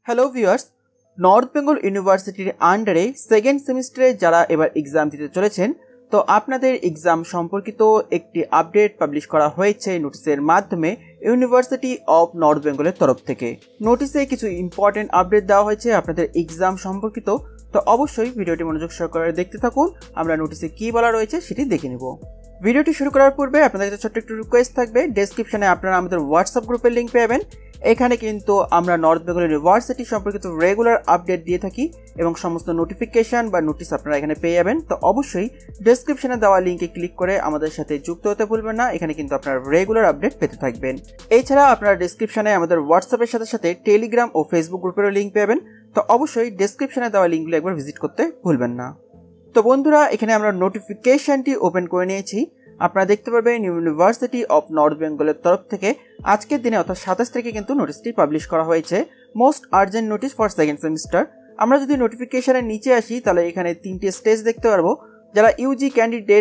Hello viewers, north Bengal ইউনিভার্সিটির আন্ডারে second সেমিস্টারে যারা এবার এক্সাম দিতে চলেছেন, তো আপনাদের এক্সাম সম্পর্কিত একটি আপডেট পাবলিশ করা হয়েছে নোটিশের মাধ্যমে ইউনিভার্সিটি অফ নর্থ বেঙ্গলের তরফ থেকে। নোটিশে কিছু ইম্পর্টেন্ট আপডেট দেওয়া হয়েছে আপনাদের এক্সাম সম্পর্কিত, তো অবশ্যই ভিডিওটি মনোযোগ সহকারে দেখতে থাকুন। আমরা নোটিশে কী বলা রয়েছে সেটি দেখে নেব। ভিডিওটি শুরু করার পূর্বে আপনাদের কাছে ছোট্ট একটু রিকোয়েস্ট থাকবে, ডেসক্রিপশনে আপনারা আমাদের হোয়াটসঅ্যাপ গ্রুপের লিঙ্ক পাবেন। এখানে কিন্তু আমরা নর্থ বেঙ্গল ইউনিভার্সিটি সম্পর্কিত রেগুলার আপডেট দিয়ে থাকি এবং সমস্ত নোটিফিকেশন বা নোটিশ আপনারা এখানে পেয়ে যাবেন। তো অবশ্যই ডেসক্রিপশনে দেওয়া লিঙ্কে ক্লিক করে আমাদের সাথে যুক্ত হতে ভুলবেন না। এখানে কিন্তু আপনারা রেগুলার আপডেট পেতে থাকবেন। এছাড়া আপনারা ডেসক্রিপশনে আমাদের হোয়াটসঅ্যাপের সাথে সাথে টেলিগ্রাম ও ফেসবুক গ্রুপেরও লিঙ্ক পাবেন। তো অবশ্যই ডেসক্রিপশনে দেওয়া লিঙ্কগুলো একবার ভিজিট করতে ভুলবেন না। তো বন্ধুরা, এখানে আমরা নোটিফিকেশনটি ওপেন করে নিয়েছি। আপনারা দেখতে পারবেন ইউনিভার্সিটি অফ নর্থ বেঙ্গলের তরফ থেকে আজকের দিনে অর্থাৎ 27 তারিখে কিন্তু নোটিশটি পাবলিশ করা হয়েছে, most urgent notice for second semester. আমরা যদি নোটিফিকেশনের নিচে আসি তাহলে এখানে 3টে স্টেজ দেখতে পারবো। যারা ইউজি ক্যান্ডিডেট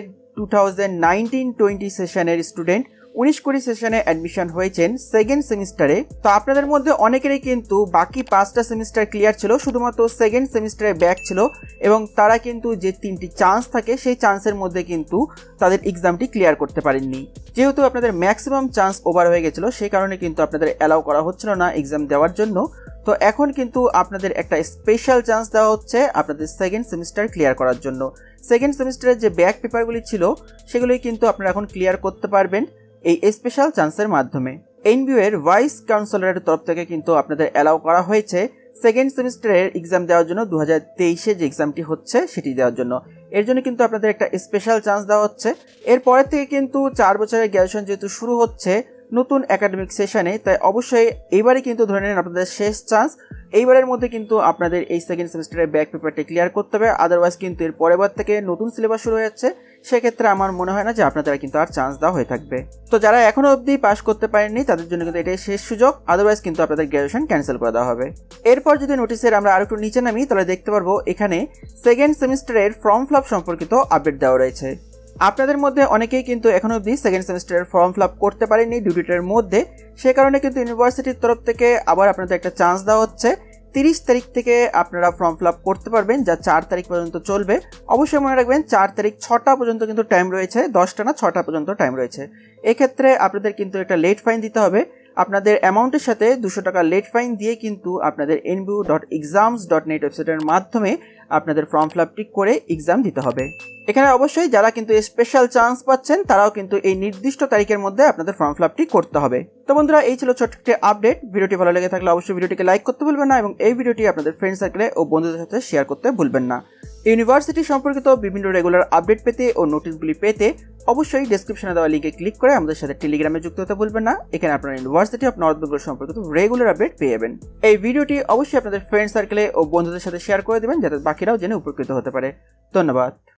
2019-20 সেশনের স্টুডেন্ট 19-20 সেশনে অ্যাডমিশন হয়েছেন সেকেন্ড সেমিস্টারে, তো আপনাদের মধ্যে অনেকেরই কিন্তু বাকি 5টা সেমিস্টার ক্লিয়ার ছিল, শুধুমাত্র সেকেন্ড সেমিস্টারে ব্যাক ছিল এবং তারা কিন্তু যে 3টি চান্স থাকে সেই চান্সের মধ্যে কিন্তু তাদের এক্সামটি ক্লিয়ার করতে পারেননি। যেহেতু আপনাদের ম্যাক্সিমাম চান্স ওভার হয়ে গেছিল, সেই কারণে কিন্তু আপনাদের অ্যালাউ করা হচ্ছিল না এক্সাম দেওয়ার জন্য। তো এখন কিন্তু আপনাদের একটা স্পেশাল চান্স দেওয়া হচ্ছে আপনাদের সেকেন্ড সেমিস্টার ক্লিয়ার করার জন্য। সেকেন্ড সেমিস্টারের যে ব্যাক পেপারগুলি ছিল সেগুলোই কিন্তু আপনারা এখন ক্লিয়ার করতে পারবেন এই স্পেশাল চান্সের মাধ্যমে। এনবিইউ এর ভাইস চ্যান্সেলরের তরফ থেকে কিন্তু আপনাদের অ্যালাউ করা হয়েছে সেকেন্ড সেমিস্টারের এক্সাম দেওয়ার জন্য, 2023-এ যে এক্সামটি হচ্ছে সেটি দেওয়ার জন্য। এর জন্য কিন্তু আপনাদের একটা স্পেশাল চান্স দেওয়া হচ্ছে। এরপরের থেকে কিন্তু 4 বছরের গ্র্যাজুয়েশন যেহেতু শুরু হচ্ছে নতুন একাডেমিক সেশনে, তাই অবশ্যই এইবারই কিন্তু ধরে নেন আপনাদের শেষ চান্স। এইবারের মধ্যে কিন্তু আপনাদের এই সেকেন্ড সেমিস্টারের ব্যাক পেপারটি ক্লিয়ার করতে হবে, আদারওয়াইজ কিন্তু এর পরের বার থেকে নতুন সিলেবাস শুরু হয়ে যাচ্ছে। সেক্ষেত্রে আমার মনে হয় না যে আপনাদের কিন্তু আর চান্স দেওয়া হয়ে থাকবে। তো যারা এখনো অবধি পাস করতে পারেননি তাদের জন্য কিন্তু এটাই শেষ সুযোগ, আদারওয়াইজ কিন্তু আপনাদের গ্র্যাজুয়েশন ক্যান্সেল করে দেওয়া হবে। এরপর যদি নোটিশের আমরা আরেকটু নিচে নামি তাহলে দেখতে পারবো এখানে সেকেন্ড সেমিস্টারের ফর্ম ফিল আপ সম্পর্কিত আপডেট দেওয়া রয়েছে। আপনাদের মধ্যে অনেকেই কিন্তু এখনো অবধি সেকেন্ড সেমিস্টারের ফর্ম ফিল আপ করতে পারেননি ডিউ ডেটের মধ্যে, সে কারণে কিন্তু ইউনিভার্সিটির তরফ থেকে আবার আপনাদের একটা চান্স দেওয়া হচ্ছে। 30 তারিখ থেকে আপনারা ফর্ম ফিল আপ করতে পারবেন, যা 4 তারিখ পর্যন্ত চলবে। অবশ্যই মনে রাখবেন 4 তারিখ 6টা পর্যন্ত কিন্তু টাইম রয়েছে, 10টা না 6টা পর্যন্ত টাইম রয়েছে। এক্ষেত্রে আপনাদের কিন্তু একটা লেট ফাইন দিতে হবে। আপনাদের অ্যামাউন্টের সাথে 200 টাকা লেট ফাইন দিয়ে কিন্তু আপনাদের nbu.exams.net ওয়েবসাইটের মাধ্যমে আপনাদের ফর্ম ফিল আপটি করে এক্সাম দিতে হবে। এখানে অবশ্যই যারা কিন্তু স্পেশাল চান্স পাচ্ছেন তারাও কিন্তু এই নির্দিষ্ট তারিখের মধ্যে আপনাদের ফর্ম ফিল আপটি করতে হবে। তো বন্ধুরা, এই ছিল ছোট্ট একটি আপডেট। ভিডিওটি ভালো লেগে থাকলে অবশ্যই ভিডিওটিকে লাইক করতে ভুলবেন না এবং এই ভিডিওটি আপনাদের ফ্রেন্ড সার্কেলে ও বন্ধুদের সাথে শেয়ার করতে ভুলবেন না। ইউনিভার্সিটি সম্পর্কিত বিভিন্ন রেগুলার আপডেট পেতে ও নোটিশগুলি পেতে অবশ্যই ডেসক্রিপশনে দেওয়া লিঙ্কে ক্লিক করে আমাদের সাথে টেলিগ্রামে যুক্ত হতে ভুলবেন না। এখানে আপনারা ইউনিভার্সিটি অফ নর্থ বেঙ্গল সম্পর্কিত রেগুলার আপডেট পেয়ে যাবেন। এই ভিডিওটি অবশ্যই আপনাদের ফ্রেন্ড সার্কেলে ও বন্ধুদের সাথে শেয়ার করে দেবেন যাতে বাকিরাও জেনে উপকৃত হতে পারে। ধন্যবাদ।